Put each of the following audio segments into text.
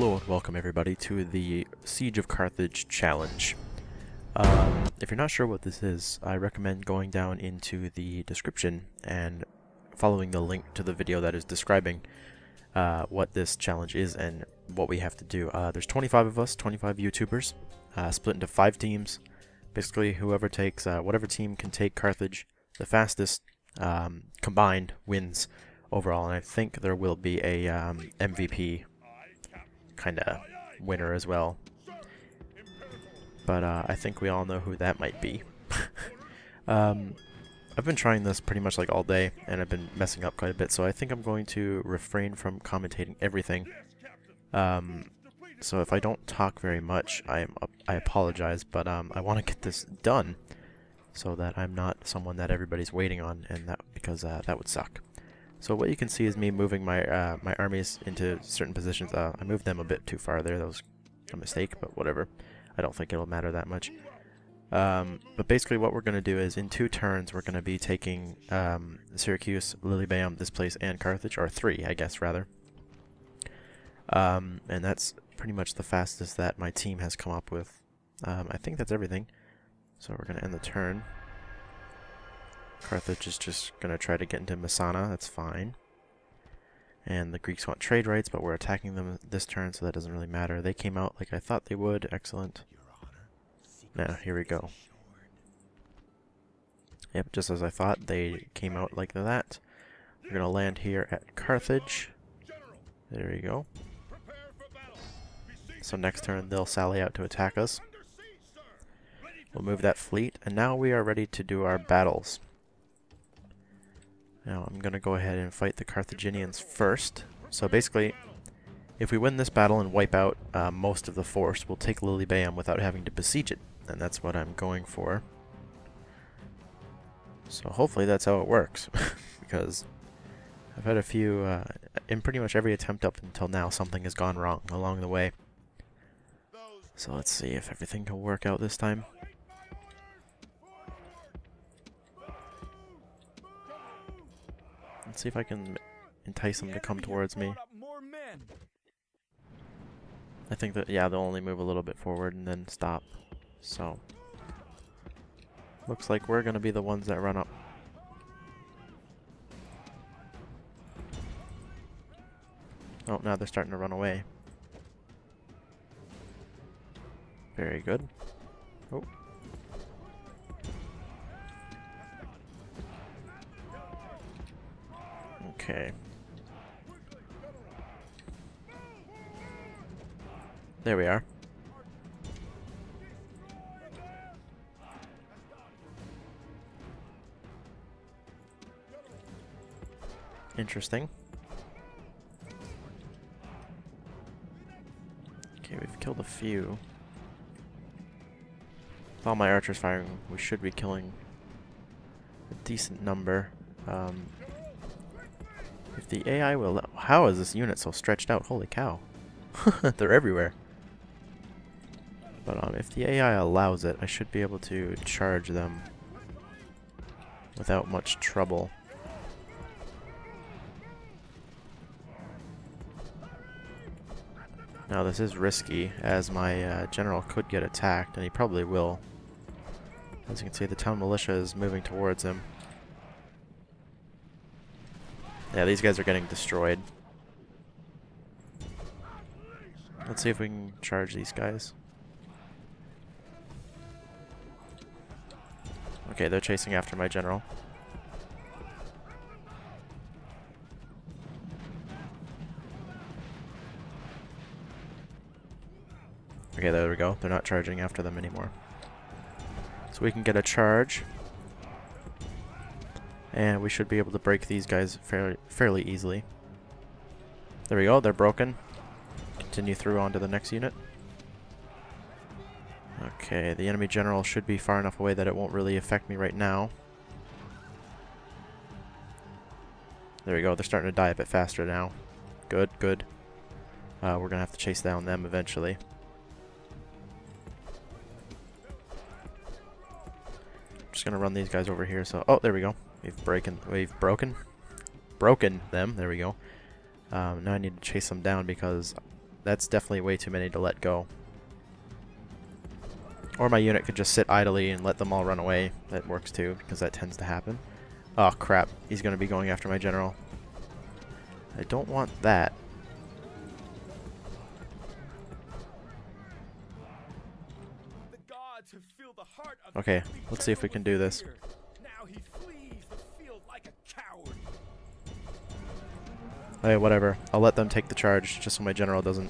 Hello and welcome everybody to the Siege of Carthage challenge. If you're not sure what this is, I recommend going down into the description and following the link to the video that is describing what this challenge is and what we have to do. There's 25 of us, 25 YouTubers, split into 5 teams. Basically, whoever takes, whatever team can take Carthage the fastest combined wins overall, and I think there will be a MVP kind of winner as well. But I think we all know who that might be. I've been trying this pretty much like all day, and I've been messing up quite a bit, so I think I'm going to refrain from commentating everything. So if I don't talk very much, I apologize, but I want to get this done so that I'm not someone that everybody's waiting on, and because that would suck. So what you can see is me moving my my armies into certain positions. I moved them a bit too far there. That was a mistake, but whatever. I don't think it'll matter that much. But basically what we're going to do is in 2 turns we're going to be taking Syracuse, Lilybaeum, this place, and Carthage, or 3 I guess rather. And that's pretty much the fastest that my team has come up with. I think that's everything. So we're going to end the turn. Carthage is just going to try to get into Messana, that's fine. And the Greeks want trade rights, but we're attacking them this turn, so that doesn't really matter. They came out like I thought they would, excellent. Now, here we go. Yep, just as I thought, they came out like that. We're going to land here at Carthage. There we go. So next turn they'll sally out to attack us. We'll move that fleet, and now we are ready to do our battles. Now I'm going to go ahead and fight the Carthaginians first. So basically, if we win this battle and wipe out most of the force, we'll take Lilybaeum without having to besiege it. And that's what I'm going for. So hopefully that's how it works. Because I've had a few, in pretty much every attempt up until now, something has gone wrong along the way. So let's see if everything can work out this time. Let's see if I can entice them to come towards me. I think that, yeah, they'll only move a little bit forward and then stop. So, looks like we're going to be the ones that run up. Oh, now they're starting to run away. Very good. Oh. Okay. There we are. Interesting. Okay, we've killed a few. With all my archers firing, we should be killing a decent number. If the AI will... How is this unit so stretched out? Holy cow. They're everywhere. But if the AI allows it, I should be able to charge them without much trouble. Now this is risky, as my general could get attacked, and he probably will. As you can see, the town militia is moving towards him. Yeah, these guys are getting destroyed. Let's see if we can charge these guys. Okay, they're chasing after my general. Okay, there we go. They're not charging after them anymore. So we can get a charge. And we should be able to break these guys fairly easily. There we go, they're broken. Continue through onto the next unit. Okay, the enemy general should be far enough away that it won't really affect me right now. There we go, they're starting to die a bit faster now. Good, good. We're going to have to chase down them eventually. Just gonna run these guys over here. So, oh, there we go. We've broken them. There we go. Now I need to chase them down because That's definitely way too many to let go. Or my unit could just sit idly and let them all run away. That works too, because that tends to happen. Oh crap, he's going to be going after my general. I don't want that. Okay, let's see if we can do this. Hey, whatever. I'll let them take the charge, just so my general doesn't...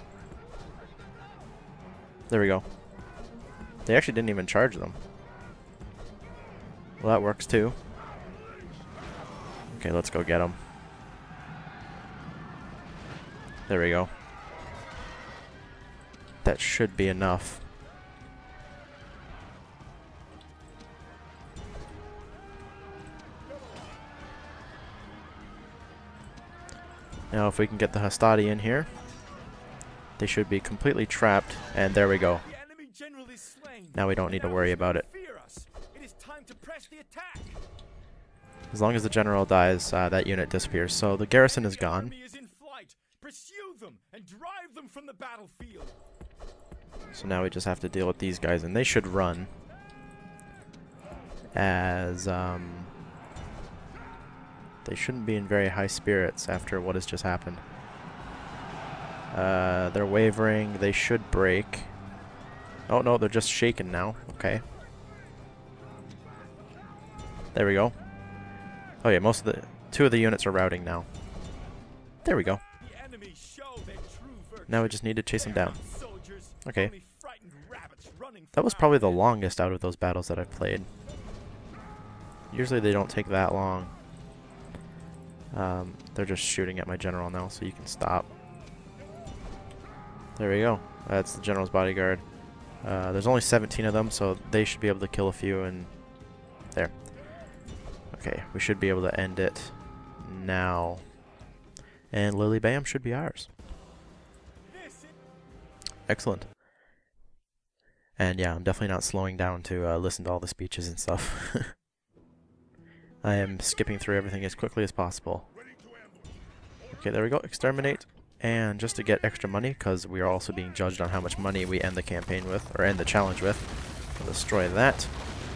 There we go. They actually didn't even charge them. Well, that works too. Okay, let's go get them. There we go. That should be enough. Now if we can get the Hastati in here, they should be completely trapped, and there we go. Now we don't need to worry about it. As long as the general dies, that unit disappears. So the garrison is gone. So now we just have to deal with these guys, and they should run. As, they shouldn't be in very high spirits after what has just happened. They're wavering. They should break. Oh no, they're just shaken now. Okay. There we go. Oh yeah, two of the units are routing now. There we go. Now we just need to chase them down. Okay. That was probably the longest out of those battles that I've played. Usually they don't take that long. They're just shooting at my general now, so you can stop. There we go. That's the general's bodyguard. There's only 17 of them, so they should be able to kill a few, and there. Okay, we should be able to end it now. And Lilybam should be ours. Excellent. And yeah, I'm definitely not slowing down to listen to all the speeches and stuff. I am skipping through everything as quickly as possible. Okay, there we go. Exterminate. And just to get extra money, because we are also being judged on how much money we end the campaign with, or end the challenge with, we'll destroy that.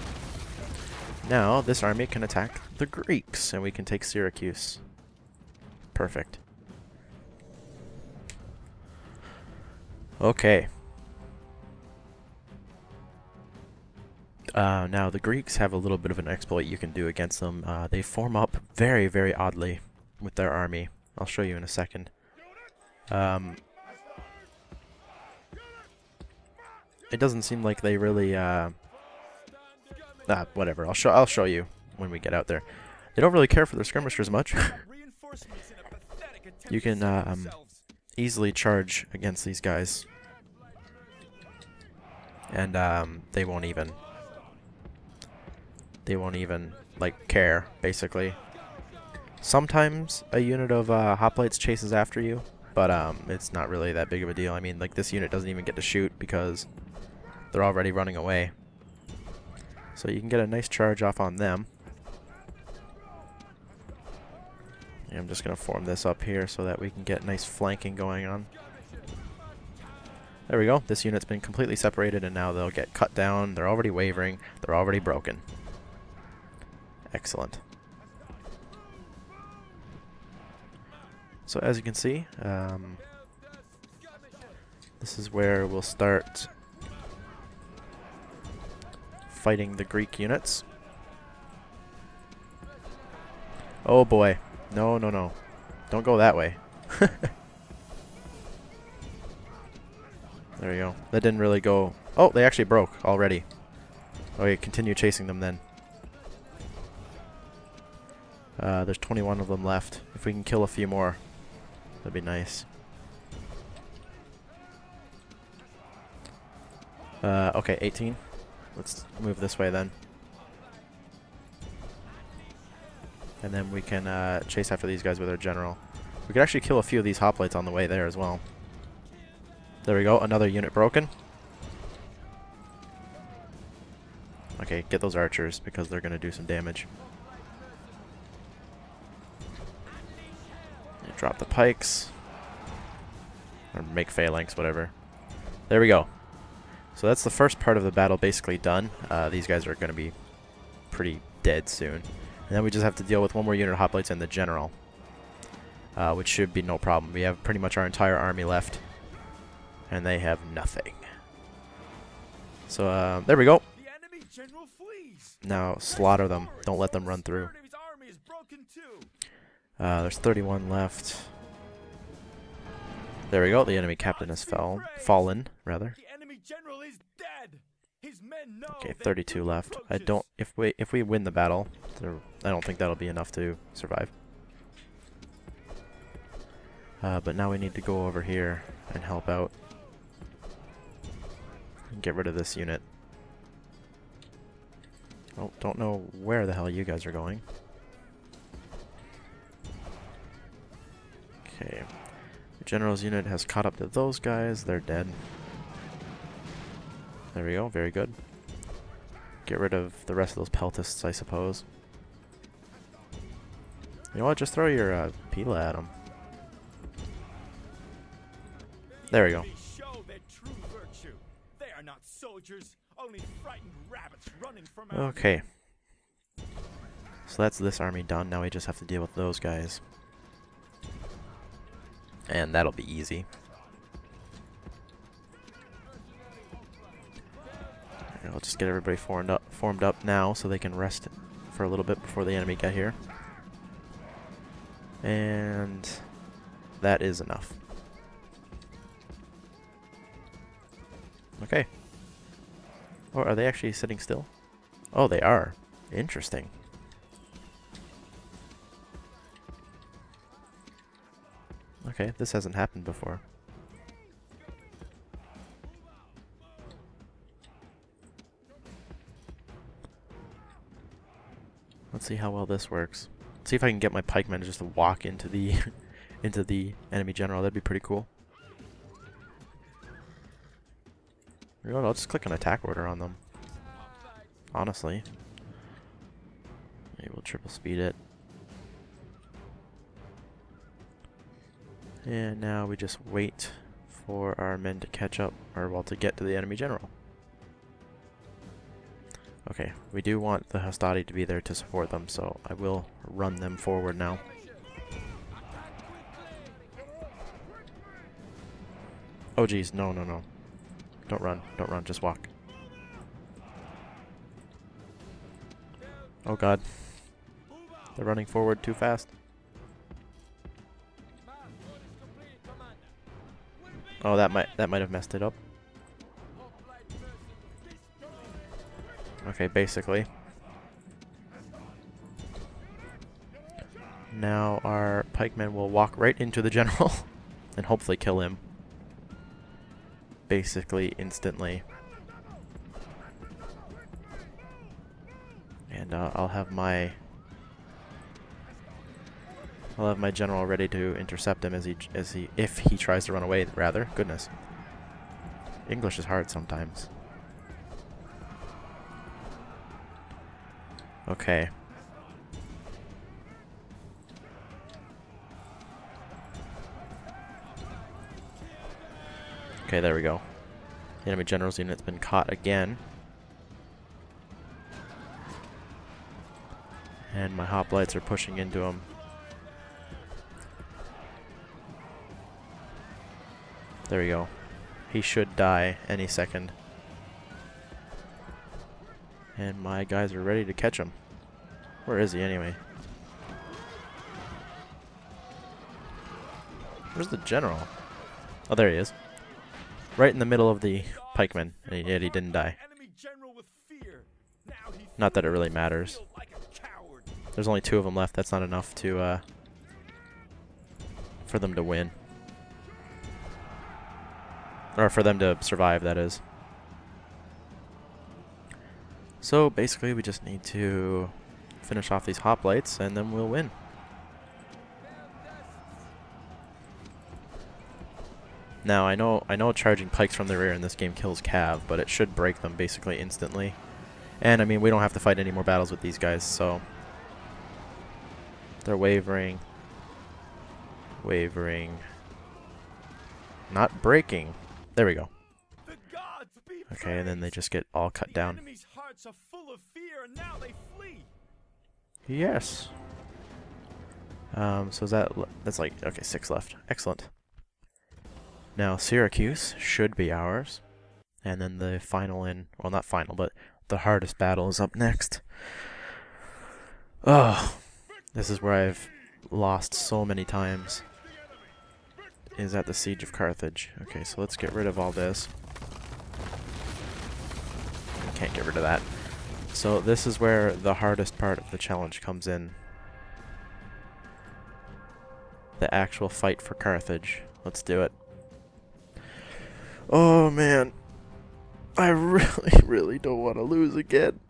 Now, this army can attack the Greeks, and we can take Syracuse. Perfect. Okay. Now, the Greeks have a little bit of an exploit you can do against them. They form up very, very oddly with their army. I'll show you in a second. It doesn't seem like they really, whatever. I'll show you when we get out there. They don't really care for their skirmishers much. You can easily charge against these guys, and they won't even like care, basically. Sometimes a unit of hoplites chases after you, but it's not really that big of a deal. I mean, like, this unit doesn't even get to shoot because they're already running away. So you can get a nice charge off on them. And I'm just going to form this up here so that we can get nice flanking going on. There we go. This unit's been completely separated, and now they'll get cut down. They're already wavering. They're already broken. Excellent. So as you can see, this is where we'll start fighting the Greek units. Oh boy. No, no, no. Don't go that way. There we go. That didn't really go... Oh, they actually broke already. Okay, continue chasing them then. There's 21 of them left. If we can kill a few more, that'd be nice. Okay, 18. Let's move this way then. And then we can chase after these guys with our general. We could actually kill a few of these hoplites on the way there as well. There we go, another unit broken. Okay, get those archers because they're going to do some damage. Drop the pikes. Or make phalanx, whatever. There we go. So that's the first part of the battle basically done. These guys are going to be pretty dead soon. And then we just have to deal with one more unit of hoplites and the general. Which should be no problem. We have pretty much our entire army left. And they have nothing. So there we go. The enemy general flees. Now slaughter them. Don't let them run through. There's 31 left. There we go. The enemy captain has fallen, rather. The enemy general is dead. His men know. Okay, 32 left. If we win the battle, I don't think that'll be enough to survive. But now we need to go over here and help out. And get rid of this unit. Oh, don't know where the hell you guys are going. Okay. The general's unit has caught up to those guys. They're dead. There we go. Very good. Get rid of the rest of those peltists, I suppose. You know what? Just throw your Pila at them. There we go. Okay. So that's this army done. Now we just have to deal with those guys. And that'll be easy. I'll just get everybody formed up now so they can rest for a little bit before the enemy get here. And that is enough. Okay. Oh, are they actually sitting still? Oh, they are. Interesting. Okay, this hasn't happened before. Let's see how well this works. Let's see if I can get my pikemen just to walk into the into the enemy general. That'd be pretty cool. You know what, I'll just click an attack order on them. Honestly. Maybe we'll triple speed it. And now we just wait for our men to catch up, or well, to get to the enemy general. Okay, we do want the Hastati to be there to support them, so I will run them forward now. Oh geez, no, no, no. Don't run, just walk. Oh god. They're running forward too fast. Oh, that might have messed it up. Okay, basically. Now our pikemen will walk right into the general and hopefully kill him. Basically instantly. And I'll have my general ready to intercept him if he tries to run away, rather. Goodness. English is hard sometimes. Okay. Okay, there we go. The enemy general's unit's been caught again. And my hoplites are pushing into him. There we go. He should die any second. And my guys are ready to catch him. Where is he anyway? Where's the general? Oh, there he is. Right in the middle of the pikemen, and yet he didn't die. Not that it really matters. There's only 2 of them left. That's not enough to for them to win. Or for them to survive, that is. So basically we just need to finish off these hoplites and then we'll win. Now I know charging pikes from the rear in this game kills cav, but it should break them basically instantly. And I mean, we don't have to fight any more battles with these guys, so they're wavering. Wavering. not breaking. There we go. The gods be Okay, and then they praised. just get all cut The down. enemy's hearts are full of fear, and now they flee. Yes. So that's like, okay, 6 left. Excellent. Now Syracuse should be ours. And then the final well, not final, but the hardest battle is up next. Oh, this is where I've lost so many times. Is at the Siege of Carthage. Okay, so let's get rid of all this. Can't get rid of that. So this is where the hardest part of the challenge comes in. The actual fight for Carthage. Let's do it. Oh man. I really don't want to lose again.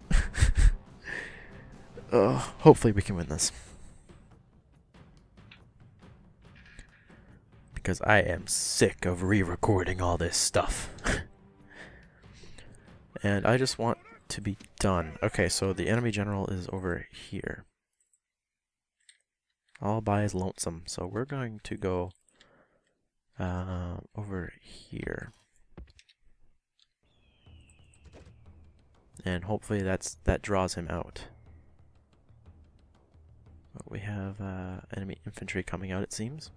Hopefully we can win this. Because I am sick of re-recording all this stuff. And I just want to be done. Okay, so the enemy general is over here. All by his lonesome. So we're going to go over here. And hopefully that draws him out. But we have enemy infantry coming out, it seems.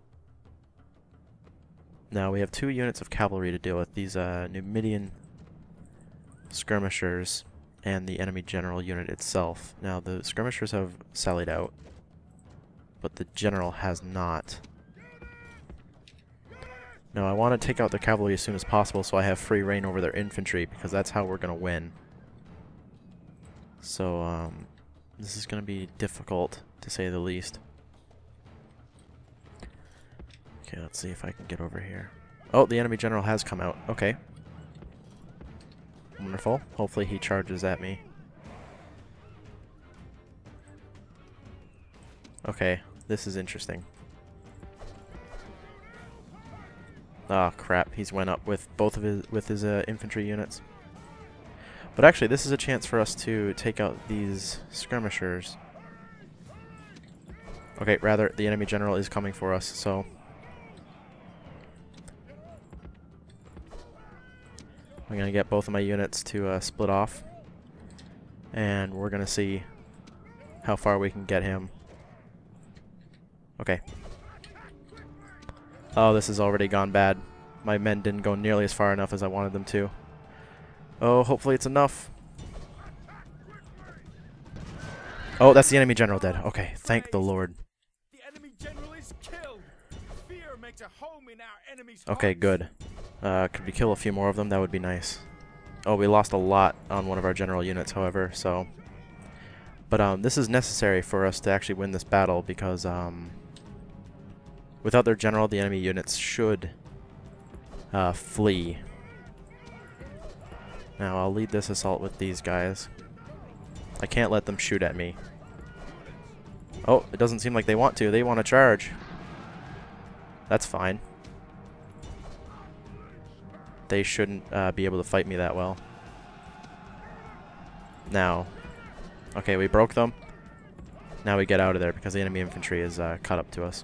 Now we have 2 units of cavalry to deal with. These Numidian skirmishers and the enemy general unit itself. Now the skirmishers have sallied out, but the general has not. Now I want to take out the cavalry as soon as possible so I have free reign over their infantry, because that's how we're going to win. So this is going to be difficult, to say the least. Okay, let's see if I can get over here. Oh, the enemy general has come out. Okay. Wonderful. Hopefully he charges at me. Okay, this is interesting. Oh crap, he's went up with both of his infantry units. But actually, this is a chance for us to take out these skirmishers. Okay, rather, the enemy general is coming for us, so I'm going to get both of my units to split off, and we're going to see how far we can get him. Okay. Oh, this has already gone bad. My men didn't go nearly as far enough as I wanted them to. Oh, hopefully it's enough. Oh, that's the enemy general dead. Okay, thank the Lord. The enemy general is killed. Fear makes a home in our enemy's Okay, hearts. good. Could we kill a few more of them? That would be nice. Oh, we lost a lot on one of our general units, however, so... But this is necessary for us to actually win this battle, because without their general, the enemy units should flee. Now, I'll lead this assault with these guys. I can't let them shoot at me. Oh, it doesn't seem like they want to. They want to charge. That's fine. They shouldn't be able to fight me that well. Now. Okay, we broke them. Now we get out of there because the enemy infantry is caught up to us.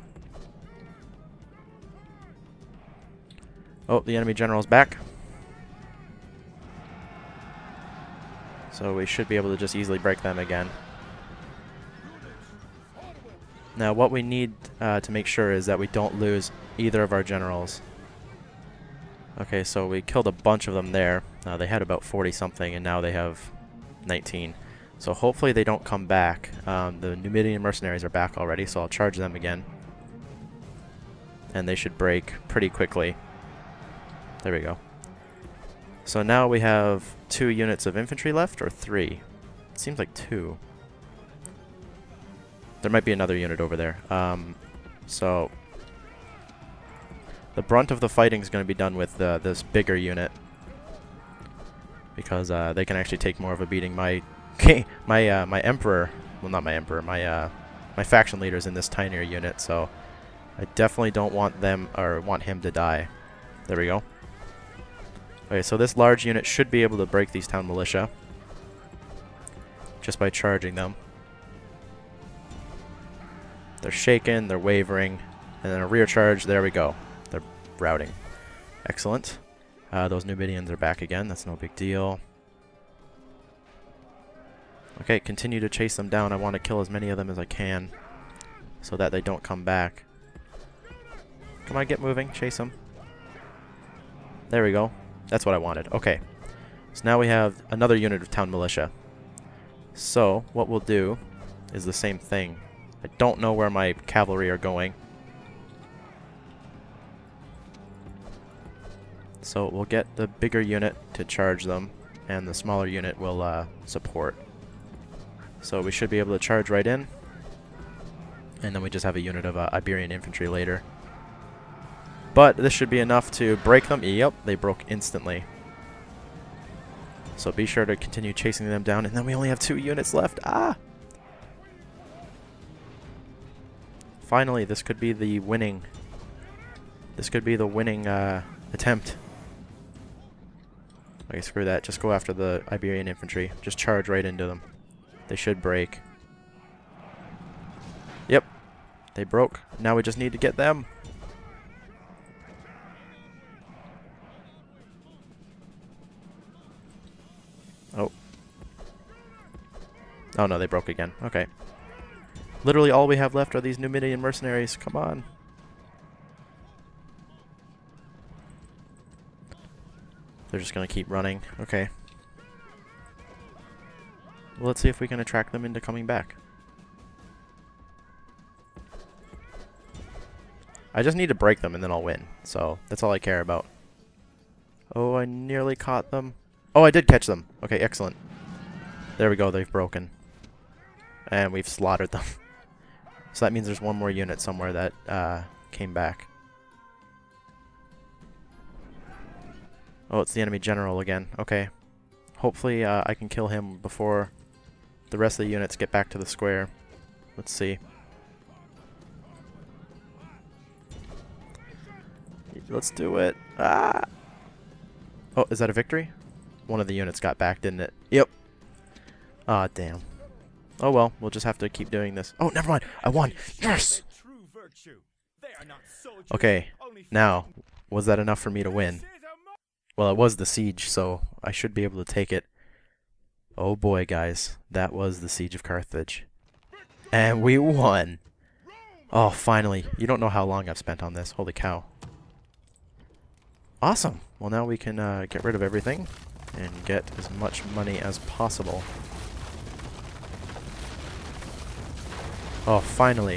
Oh, the enemy general's back. So we should be able to just easily break them again. Now what we need to make sure is that we don't lose either of our generals. Okay, so we killed a bunch of them there. They had about 40 something and now they have 19. So hopefully they don't come back. The Numidian mercenaries are back already, so I'll charge them again. And they should break pretty quickly. There we go. So now we have 2 units of infantry left, or 3? It seems like 2. There might be another unit over there. So the brunt of the fighting is going to be done with this bigger unit, because they can actually take more of a beating. My emperor, well, not my emperor, my faction leader's in this tinier unit, so I definitely don't want them or want him to die. There we go. Okay, so this large unit should be able to break these town militia just by charging them. They're shaken, they're wavering, and then a rear charge, there we go. They're routing. Excellent. Those Numidians are back again. That's no big deal. Okay, continue to chase them down. I want to kill as many of them as I can so that they don't come back. Come on, get moving. Chase them. There we go. That's what I wanted. Okay. So now we have another unit of town militia. So, what we'll do is the same thing. I don't know where my cavalry are going. So we'll get the bigger unit to charge them, and the smaller unit will support. So we should be able to charge right in, and then we just have a unit of Iberian infantry later. But this should be enough to break them. Yep, they broke instantly. So be sure to continue chasing them down, and then we only have 2 units left. Ah! Finally, this could be the winning. This could be the winning attempt. Okay, screw that. Just go after the Iberian infantry. Just charge right into them. They should break. Yep. They broke. Now we just need to get them. Oh. Oh no, they broke again. Okay. Literally all we have left are these Numidian mercenaries. Come on. They're just going to keep running. Okay. Well, let's see if we can attract them into coming back. I just need to break them and then I'll win. So, that's all I care about. Oh, I nearly caught them. Oh, I did catch them. Okay, excellent. There we go. They've broken. And we've slaughtered them. So that means there's one more unit somewhere that came back. Oh, it's the enemy general again. Okay. Hopefully I can kill him before the rest of the units get back to the square. Let's see. Let's do it. Ah! Oh, is that a victory? One of the units got back, didn't it? Yep. Ah, damn. Oh well, we'll just have to keep doing this. Oh, never mind. I won. Yes! Okay, now, was that enough for me to win? Well, it was the siege, so I should be able to take it. Oh boy, guys. That was the Siege of Carthage. And we won! Oh, finally. You don't know how long I've spent on this. Holy cow. Awesome! Well, now we can get rid of everything and get as much money as possible. Oh, finally.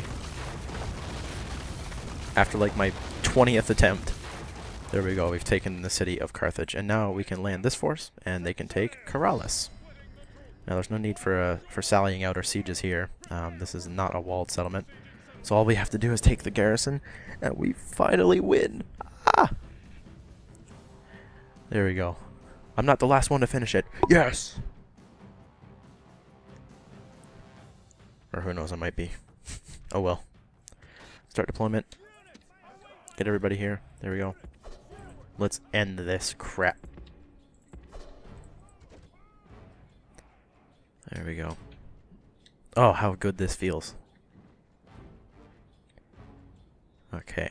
After like my 20th attempt. There we go, we've taken the city of Carthage, and now we can land this force, and they can take Corrales. Now there's no need for sallying out our sieges here. This is not a walled settlement. So all we have to do is take the garrison, and we finally win! Ah! There we go. I'm not the last one to finish it. Yes! Or who knows, I might be. Oh well. Start deployment. Get everybody here. There we go. Let's end this crap. There we go. Oh, how good this feels. Okay.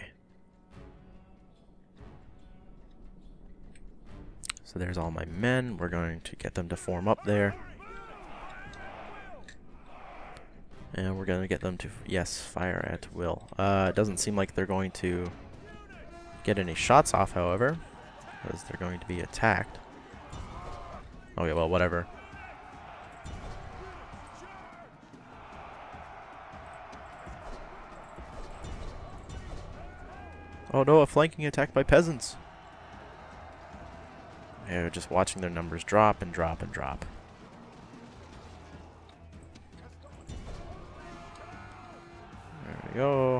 So there's all my men. We're going to get them to form up there. And we're going to get them to, yes, fire at will. It doesn't seem like they're going to get any shots off, however, because they're going to be attacked. Okay, well, whatever. Oh no, a flanking attack by peasants. They're just watching their numbers drop and drop and drop. There we go.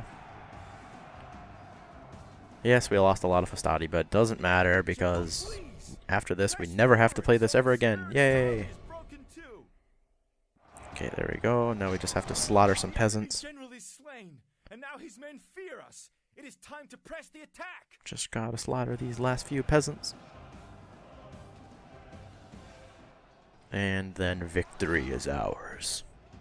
Yes, we lost a lot of Fastati, but it doesn't matter because after this, we never have to play this ever again. Yay! Okay, there we go. Now we just have to slaughter some peasants. General is slain, and now his men fear us. It is time to press the attack. Just gotta slaughter these last few peasants. And then victory is ours.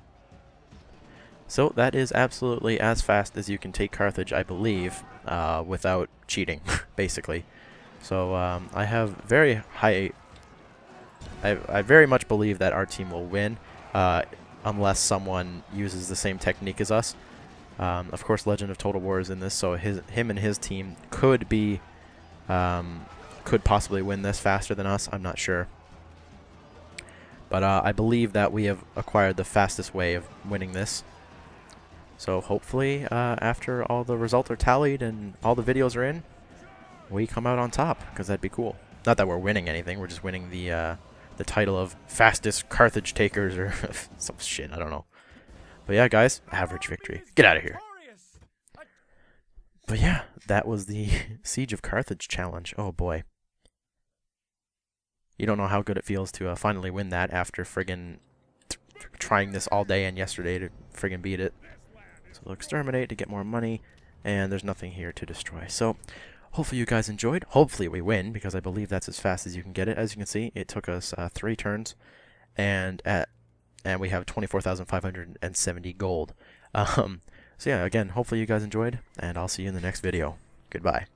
So that is absolutely as fast as you can take Carthage, I believe, without cheating, basically. So I have very high. I very much believe that our team will win, unless someone uses the same technique as us. Of course, Legend of Total War is in this, so him and his team could possibly win this faster than us. I'm not sure. But I believe that we have acquired the fastest way of winning this. So hopefully, after all the results are tallied and all the videos are in, we come out on top, because that'd be cool. Not that we're winning anything, we're just winning the title of fastest Carthage takers or some shit, I don't know. But yeah, guys, average victory. Get out of here. But yeah, that was the Siege of Carthage challenge. Oh boy. You don't know how good it feels to finally win that after friggin' trying this all day and yesterday to friggin' beat it. So we'll exterminate to get more money, and there's nothing here to destroy. So hopefully you guys enjoyed. Hopefully we win, because I believe that's as fast as you can get it. As you can see, it took us 3 turns, and we have 24,570 gold. So yeah, again, hopefully you guys enjoyed, and I'll see you in the next video. Goodbye.